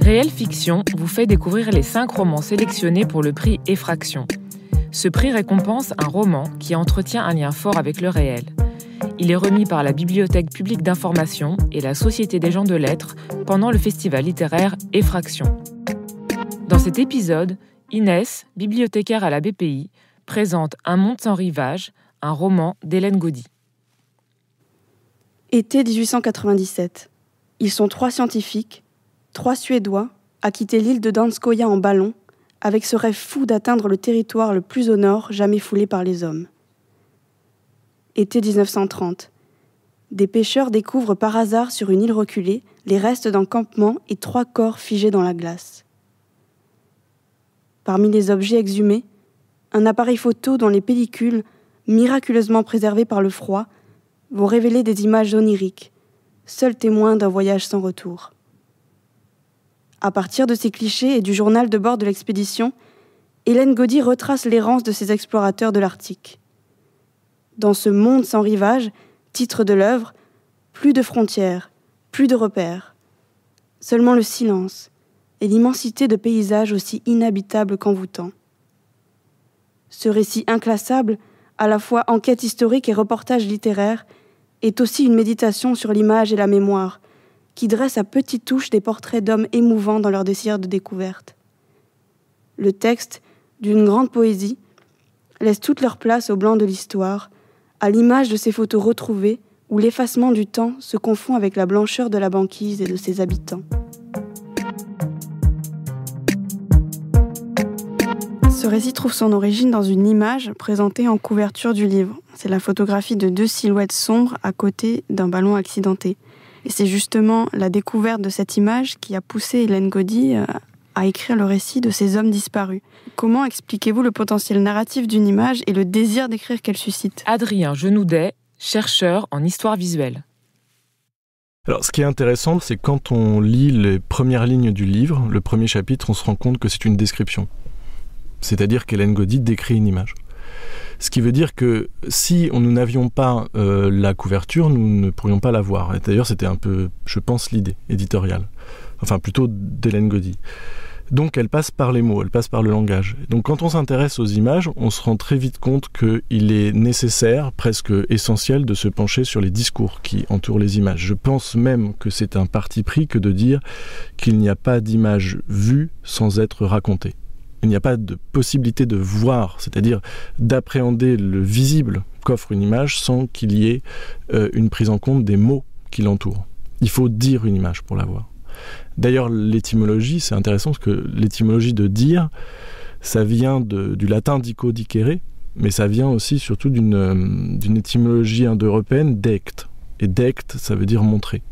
Réelle Fiction vous fait découvrir les 5 romans sélectionnés pour le prix Effraction. Ce prix récompense un roman qui entretient un lien fort avec le réel. Il est remis par la Bibliothèque publique d'information et la Société des gens de lettres pendant le festival littéraire Effraction. Dans cet épisode, Inès, bibliothécaire à la BPI, présente Un monde sans rivage, un roman d'Hélène Gaudy. Été 1897. Ils sont 3 scientifiques, 3 Suédois, à quitter l'île de Danskoïa en ballon, avec ce rêve fou d'atteindre le territoire le plus au nord jamais foulé par les hommes. Été 1930. Des pêcheurs découvrent par hasard sur une île reculée les restes d'un campement et 3 corps figés dans la glace. Parmi les objets exhumés, un appareil photo dont les pellicules, miraculeusement préservées par le froid, vont révéler des images oniriques, seuls témoins d'un voyage sans retour. À partir de ces clichés et du journal de bord de l'expédition, Hélène Gaudy retrace l'errance de ces explorateurs de l'Arctique. Dans ce monde sans rivage, titre de l'œuvre, plus de frontières, plus de repères. Seulement le silence et l'immensité de paysages aussi inhabitables qu'envoûtants. Ce récit inclassable, à la fois enquête historique et reportage littéraire, est aussi une méditation sur l'image et la mémoire, qui dresse à petites touches des portraits d'hommes émouvants dans leur désir de découverte. Le texte, d'une grande poésie, laisse toute leur place au blanc de l'histoire, à l'image de ces photos retrouvées où l'effacement du temps se confond avec la blancheur de la banquise et de ses habitants. Ce récit trouve son origine dans une image présentée en couverture du livre. C'est la photographie de 2 silhouettes sombres à côté d'un ballon accidenté. Et c'est justement la découverte de cette image qui a poussé Hélène Gaudy à écrire le récit de ces hommes disparus. Comment expliquez-vous le potentiel narratif d'une image et le désir d'écrire qu'elle suscite ? Adrien Genoudet, chercheur en histoire visuelle. Alors, ce qui est intéressant, c'est quand on lit les premières lignes du livre, le premier chapitre, on se rend compte que c'est une description. C'est-à-dire qu'Hélène Gaudy décrit une image. Ce qui veut dire que si nous n'avions pas la couverture, nous ne pourrions pas la voir. Et d'ailleurs, c'était un peu, je pense, l'idée éditoriale. Enfin, plutôt d'Hélène Gaudy. Donc, elle passe par les mots, elle passe par le langage. Donc, quand on s'intéresse aux images, on se rend très vite compte qu'il est nécessaire, presque essentiel, de se pencher sur les discours qui entourent les images. Je pense même que c'est un parti pris que de dire qu'il n'y a pas d'image vue sans être racontée. Il n'y a pas de possibilité de voir, c'est-à-dire d'appréhender le visible qu'offre une image sans qu'il y ait une prise en compte des mots qui l'entourent. Il faut dire une image pour la voir. D'ailleurs, l'étymologie, c'est intéressant parce que l'étymologie de dire, ça vient du latin dico dicere, mais ça vient aussi surtout d'une étymologie indo-européenne, dect. Et dect, ça veut dire montrer.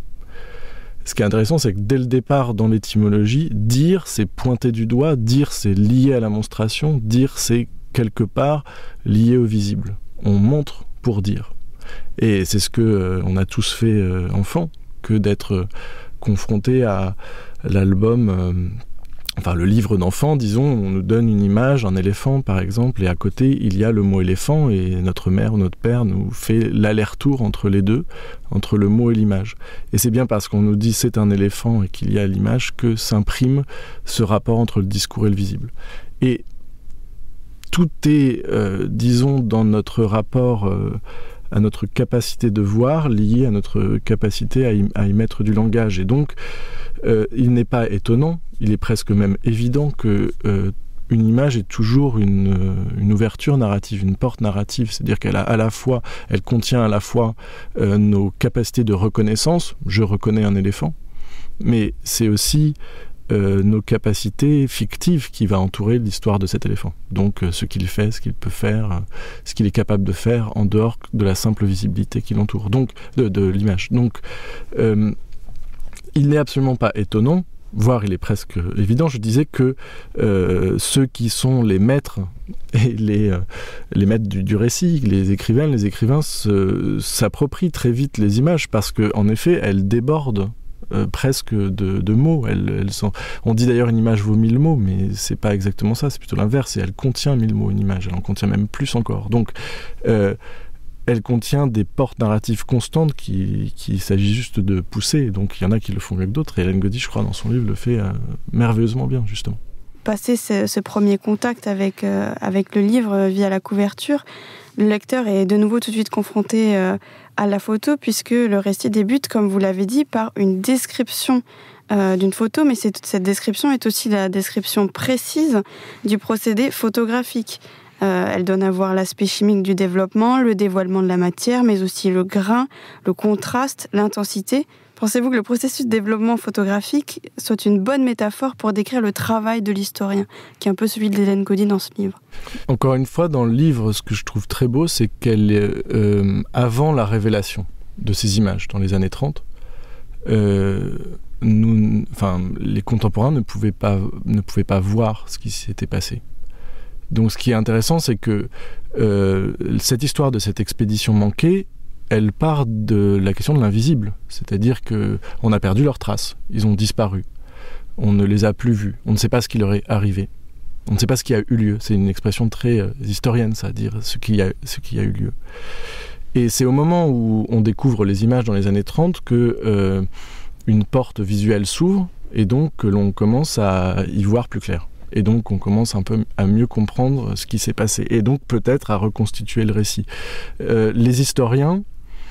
Ce qui est intéressant, c'est que dès le départ dans l'étymologie, dire, c'est pointer du doigt, dire, c'est lié à la monstration, dire, c'est quelque part lié au visible. On montre pour dire. Et c'est ce qu'on a tous fait enfant, que d'être confronté à l'album, le livre d'enfant, disons, on nous donne une image, un éléphant par exemple, et à côté il y a le mot éléphant, et notre mère ou notre père nous fait l'aller-retour entre les deux, entre le mot et l'image. Et c'est bien parce qu'on nous dit c'est un éléphant et qu'il y a l'image que s'imprime ce rapport entre le discours et le visible. Et tout est, disons, dans notre rapport à notre capacité de voir, lié à notre capacité à y mettre du langage. Et donc, il n'est pas étonnant, il est presque même évident que une image est toujours une ouverture narrative, une porte narrative. C'est-à-dire elle contient à la fois nos capacités de reconnaissance, je reconnais un éléphant, mais c'est aussi nos capacités fictives qui va entourer l'histoire de cet éléphant. Donc ce qu'il fait, ce qu'il peut faire, ce qu'il est capable de faire en dehors de la simple visibilité qui l'entoure, donc de l'image. Donc il n'est absolument pas étonnant, voire il est presque évident, je disais que ceux qui sont les maîtres et les maîtres du récit, les écrivains s'approprient très vite les images parce qu'en effet elles débordent presque de mots. On dit d'ailleurs une image vaut 1000 mots, mais c'est pas exactement ça, c'est plutôt l'inverse. Et elle contient 1000 mots, une image, elle en contient même plus encore. Donc elle contient des portes narratives constantes qu'il s'agit juste de pousser. Donc il y en a qui le font mieux que d'autres, et Hélène Gaudy, je crois, dans son livre, le fait merveilleusement bien, justement. Passer ce premier contact avec le livre via la couverture, le lecteur est de nouveau tout de suite confronté à la photo, puisque le récit débute, comme vous l'avez dit, par une description d'une photo, mais cette description est aussi la description précise du procédé photographique. Elle donne à voir l'aspect chimique du développement, le dévoilement de la matière, mais aussi le grain, le contraste, l'intensité. Pensez-vous que le processus de développement photographique soit une bonne métaphore pour décrire le travail de l'historien, qui est un peu celui d'Hélène Gaudy dans ce livre? Encore une fois, dans le livre, ce que je trouve très beau, c'est qu'elle est avant la révélation de ces images, dans les années 30, les contemporains ne pouvaient pas voir ce qui s'était passé. Donc ce qui est intéressant, c'est que cette histoire de cette expédition manquée, elle part de la question de l'invisible. C'est-à-dire qu'on a perdu leurs traces, ils ont disparu. On ne les a plus vus, on ne sait pas ce qui leur est arrivé. On ne sait pas ce qui a eu lieu. C'est une expression très historienne, ça, dire ce qui a eu lieu. Et c'est au moment où on découvre les images dans les années 30 que une porte visuelle s'ouvre, et donc que l'on commence à y voir plus clair. Et donc on commence un peu à mieux comprendre ce qui s'est passé, et donc peut-être à reconstituer le récit. Les historiens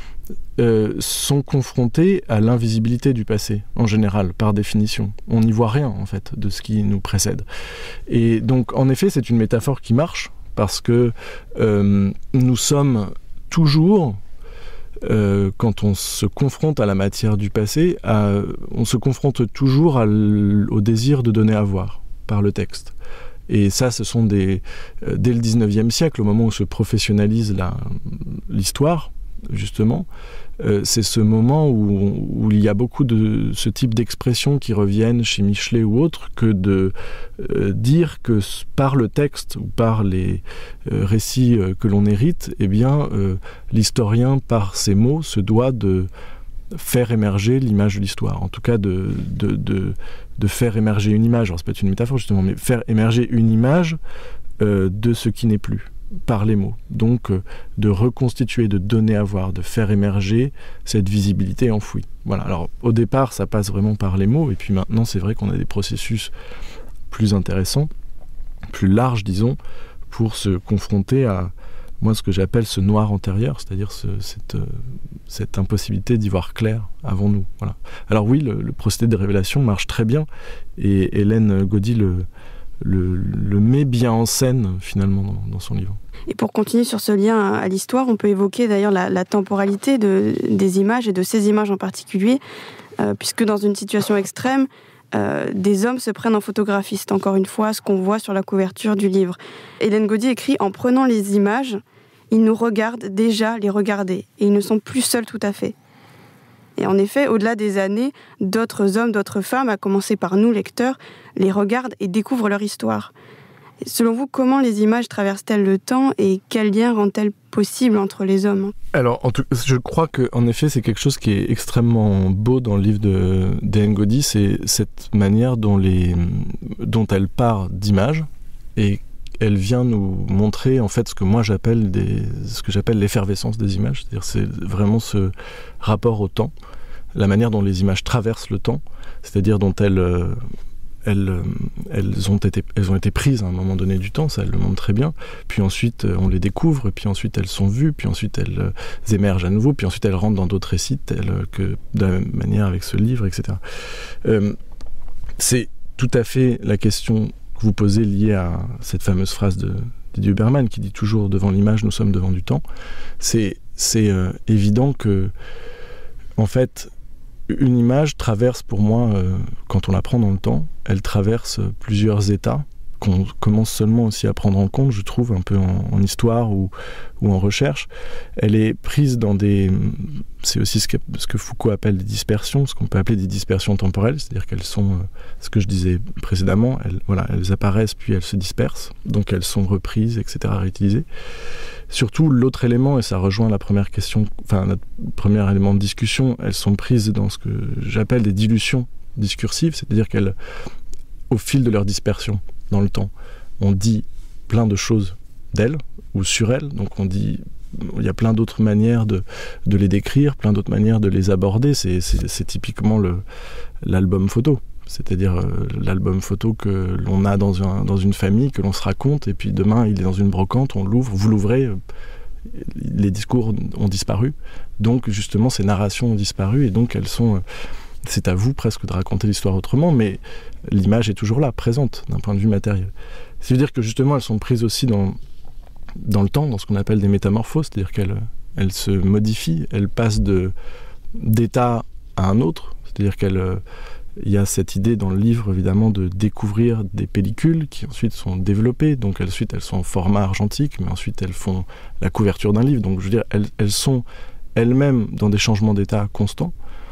sont confrontés à l'invisibilité du passé, en général, par définition. On n'y voit rien, en fait, de ce qui nous précède. Et donc, en effet, c'est une métaphore qui marche, parce que nous sommes toujours, quand on se confronte à la matière du passé, on se confronte toujours au désir de donner à voir par le texte. Et ça, ce sont dès le 19e siècle, au moment où se professionnalise l'histoire, justement, c'est ce moment où il y a beaucoup de ce type d'expressions qui reviennent chez Michelet ou autres, que de dire que par le texte ou par les récits que l'on hérite, eh bien, l'historien, par ses mots, se doit de faire émerger l'image de l'histoire, en tout cas de faire émerger une image. Alors, c'est peut-être une métaphore, justement, mais faire émerger une image de ce qui n'est plus, par les mots. Donc, de reconstituer, de donner à voir, de faire émerger cette visibilité enfouie. Voilà. Alors, au départ, ça passe vraiment par les mots, et puis maintenant, c'est vrai qu'on a des processus plus intéressants, plus larges, disons, pour se confronter à, moi, ce que j'appelle ce noir antérieur, c'est-à-dire cette impossibilité d'y voir clair avant nous. Voilà. Alors oui, le procédé de révélation marche très bien, et Hélène Gaudy le met bien en scène, finalement, dans son livre. Et pour continuer sur ce lien à l'histoire, on peut évoquer d'ailleurs la temporalité des images, et de ces images en particulier, puisque dans une situation extrême, des hommes se prennent en photographiste, encore une fois, ce qu'on voit sur la couverture du livre. Hélène Gaudy écrit « En prenant les images, ils nous regardent déjà les regarder, et ils ne sont plus seuls tout à fait. » Et en effet, au-delà des années, d'autres hommes, d'autres femmes, à commencer par nous, lecteurs, les regardent et découvrent leur histoire. Et selon vous, comment les images traversent-elles le temps, et quel lien rendent-elles possible entre les hommes? Alors, je crois qu'en effet, c'est quelque chose qui est extrêmement beau dans le livre d'Hélène Gaudy, c'est cette manière dont elle part d'images, et elle vient nous montrer en fait ce que moi j'appelle l'effervescence des images, c'est-à-dire c'est vraiment ce rapport au temps, la manière dont les images traversent le temps, c'est-à-dire dont elles ont été prises à un moment donné du temps, ça elle le montre très bien, puis ensuite on les découvre, puis ensuite elles sont vues, puis ensuite elles émergent à nouveau, puis ensuite elles rentrent dans d'autres récits, que de la même manière avec ce livre, etc. C'est tout à fait la question que vous posez liée à cette fameuse phrase de Didier Huberman qui dit toujours « devant l'image, nous sommes devant du temps ». C'est évident que, en fait, une image traverse pour moi, quand on la prend dans le temps, elle traverse plusieurs états qu'on commence seulement aussi à prendre en compte, je trouve, un peu en histoire ou en recherche. Elle est prise dans c'est aussi ce que Foucault appelle des dispersions, ce qu'on peut appeler des dispersions temporelles, c'est-à-dire qu'elles sont, ce que je disais précédemment, elles apparaissent puis elles se dispersent, donc elles sont reprises, etc., réutilisées. Surtout, l'autre élément, et ça rejoint la première question, enfin notre premier élément de discussion, elles sont prises dans ce que j'appelle des dilutions discursives, c'est-à-dire qu'elles, au fil de leur dispersion dans le temps, on dit plein de choses d'elles ou sur elles, donc on dit il y a plein d'autres manières de les décrire, plein d'autres manières de les aborder. C'est typiquement l'album photo. C'est-à-dire l'album photo que l'on a dans une famille, que l'on se raconte, et puis demain il est dans une brocante, on l'ouvre, vous l'ouvrez, les discours ont disparu, donc justement ces narrations ont disparu, et donc c'est à vous presque de raconter l'histoire autrement, mais l'image est toujours là, présente, d'un point de vue matériel. C'est-à-dire que justement elles sont prises aussi dans le temps, dans ce qu'on appelle des métamorphoses, c'est-à-dire qu'elles se modifient, elles passent d'état à un autre, c'est-à-dire il y a cette idée dans le livre, évidemment, de découvrir des pellicules qui ensuite sont développées. Donc ensuite, elles sont en format argentique, mais ensuite, elles font la couverture d'un livre. Donc, je veux dire, elles sont elles-mêmes dans des changements d'état constants.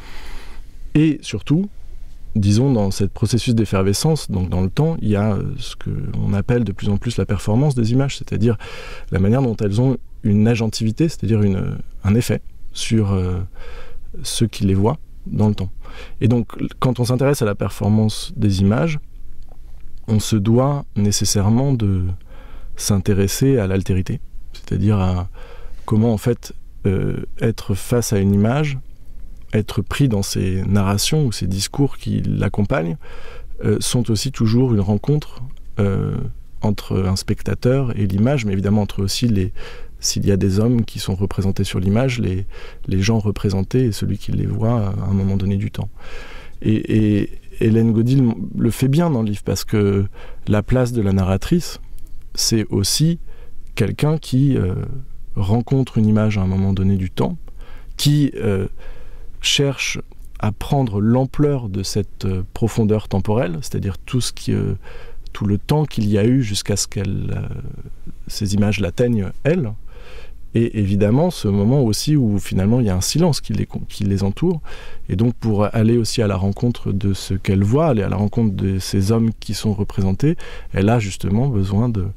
Et surtout, disons, dans ce processus d'effervescence, donc dans le temps, il y a ce qu'on appelle de plus en plus la performance des images, c'est-à-dire la manière dont elles ont une agentivité, c'est-à-dire un effet sur ceux qui les voient dans le temps. Et donc, quand on s'intéresse à la performance des images, on se doit nécessairement de s'intéresser à l'altérité, c'est-à-dire à comment, en fait, être face à une image, être pris dans ces narrations ou ces discours qui l'accompagnent, sont aussi toujours une rencontre entre un spectateur et l'image, mais évidemment entre aussi s'il y a des hommes qui sont représentés sur l'image, les gens représentés et celui qui les voit à un moment donné du temps. Et Hélène Godil le fait bien dans le livre, parce que la place de la narratrice, c'est aussi quelqu'un qui rencontre une image à un moment donné du temps, qui cherche à prendre l'ampleur de cette profondeur temporelle, c'est-à-dire tout le temps qu'il y a eu jusqu'à ce ces images l'atteignent, elle. Et évidemment, ce moment aussi où finalement il y a un silence qui les entoure. Et donc pour aller aussi à la rencontre de ce qu'elle voit, aller à la rencontre de ces hommes qui sont représentés, elle a justement besoin de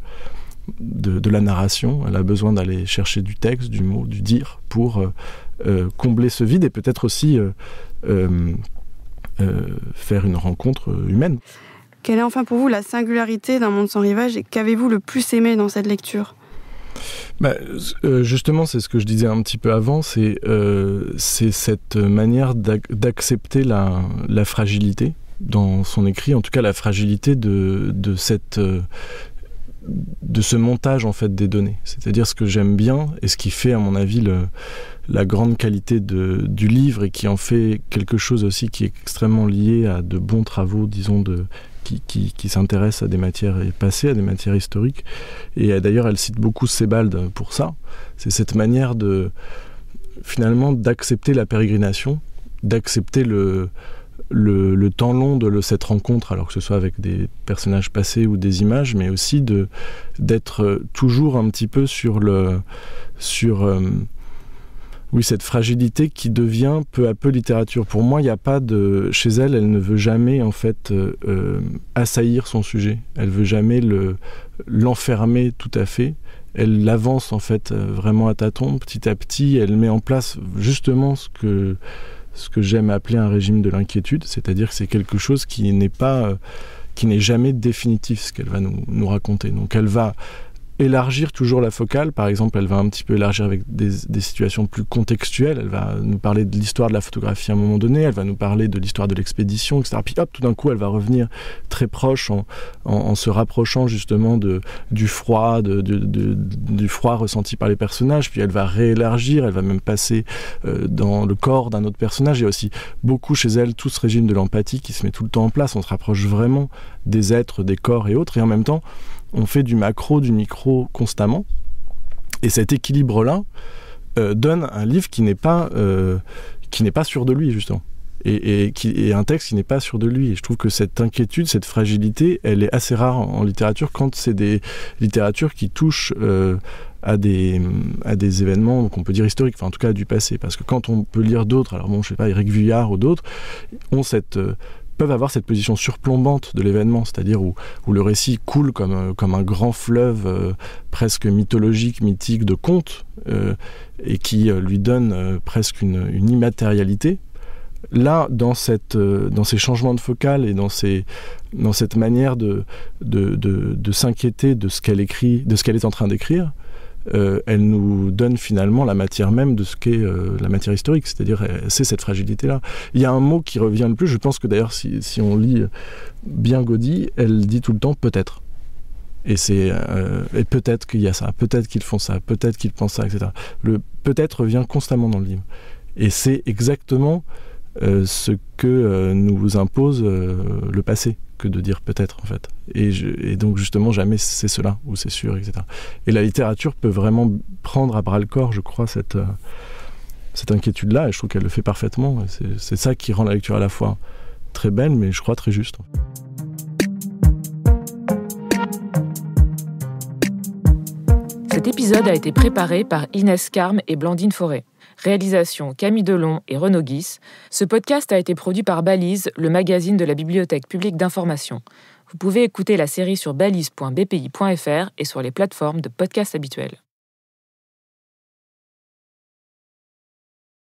la narration, elle a besoin d'aller chercher du texte, du mot, du dire, pour combler ce vide et peut-être aussi faire une rencontre humaine. Quelle est enfin pour vous la singularité d'un monde sans rivage et qu'avez-vous le plus aimé dans cette lecture ? Justement, c'est ce que je disais un petit peu avant, c'est cette manière d'accepter la fragilité dans son écrit, en tout cas la fragilité de ce montage en fait des données. C'est-à-dire ce que j'aime bien et ce qui fait à mon avis la grande qualité du livre et qui en fait quelque chose aussi qui est extrêmement lié à de bons travaux, disons, qui s'intéressent à des matières passées, à des matières historiques. Et d'ailleurs, elle cite beaucoup Sebald pour ça. C'est cette manière finalement d'accepter la pérégrination, d'accepter le temps long de cette rencontre, alors que ce soit avec des personnages passés ou des images, mais aussi d'être toujours un petit peu sur cette fragilité qui devient peu à peu littérature. Pour moi, il n'y a pas chez elle ne veut jamais en fait assaillir son sujet. Elle veut jamais l'enfermer tout à fait. Elle l'avance en fait vraiment à tâtons, petit à petit. Elle met en place justement ce que j'aime appeler un régime de l'inquiétude, c'est-à-dire que c'est quelque chose qui n'est jamais définitif, ce qu'elle va nous raconter. Donc elle va élargir toujours la focale, par exemple, elle va un petit peu élargir avec des situations plus contextuelles, elle va nous parler de l'histoire de la photographie à un moment donné, elle va nous parler de l'histoire de l'expédition, etc. Puis hop, tout d'un coup, elle va revenir très proche en se rapprochant justement du froid, du froid ressenti par les personnages, puis elle va réélargir, elle va même passer dans le corps d'un autre personnage. Il y a aussi beaucoup chez elle tout ce régime de l'empathie qui se met tout le temps en place, on se rapproche vraiment des êtres, des corps et autres, et en même temps, on fait du macro, du micro constamment. Et cet équilibre-là donne un livre qui n'est pas sûr de lui, justement. Et un texte qui n'est pas sûr de lui. Et je trouve que cette inquiétude, cette fragilité, elle est assez rare en littérature quand c'est des littératures qui touchent à des événements qu'on peut dire historiques, enfin en tout cas du passé. Parce que quand on peut lire d'autres, alors bon, je sais pas, Éric Vuillard ou d'autres, peuvent avoir cette position surplombante de l'événement, c'est-à-dire où le récit coule comme un grand fleuve presque mythologique, mythique de conte, et qui lui donne presque une immatérialité. Là, dans ces changements de focale et dans cette manière de s'inquiéter de ce qu'elle écrit, de ce qu'elle est en train d'écrire, elle nous donne finalement la matière même de ce qu'est la matière historique, c'est-à-dire c'est cette fragilité-là. Il y a un mot qui revient le plus, je pense que d'ailleurs si on lit bien Gaudy, elle dit tout le temps « peut-être ». Et et peut-être qu'il y a ça, peut-être qu'ils font ça, peut-être qu'ils pensent ça, etc. Le peut-être revient constamment dans le livre. Et c'est exactement ce que nous impose le passé, que de dire peut-être, en fait. Et donc, justement, jamais c'est cela, ou c'est sûr, etc. Et la littérature peut vraiment prendre à bras-le-corps, je crois, cette inquiétude-là, et je trouve qu'elle le fait parfaitement. C'est ça qui rend la lecture à la fois très belle, mais je crois très juste. Cet épisode a été préparé par Inès Carme et Blandine Forêt. Réalisation Camille Delon et Renaud Guis. Ce podcast a été produit par Balise, le magazine de la Bibliothèque publique d'information. Vous pouvez écouter la série sur balise.bpi.fr et sur les plateformes de podcasts habituelles.